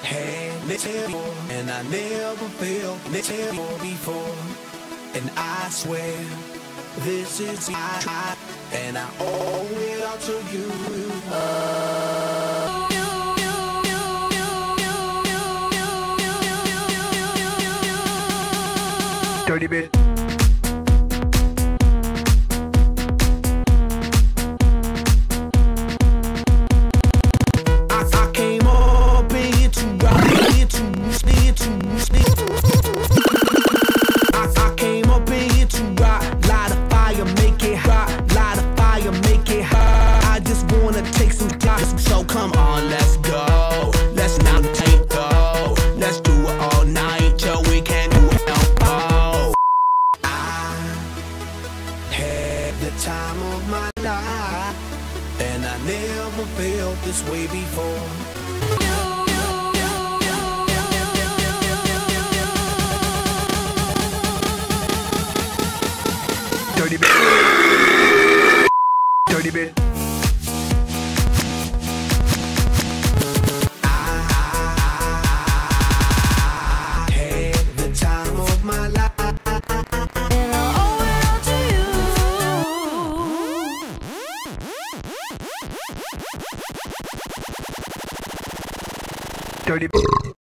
had this before, and I never felt this before. And I swear, this is I, and I owe it all to you. Dirty bit. I came up in here to rock, I came up in here to rock, light a fire, make it hot, light a fire, make it hot. I just wanna take some shots, so come on, let's go. Let's not take go. Let's do it all night till we can't do it no more. I had the time of my life, and I never felt this way before. Dirty bit. Dirty bit. I had the time of my life, And I owe it all to you. Dirty bit.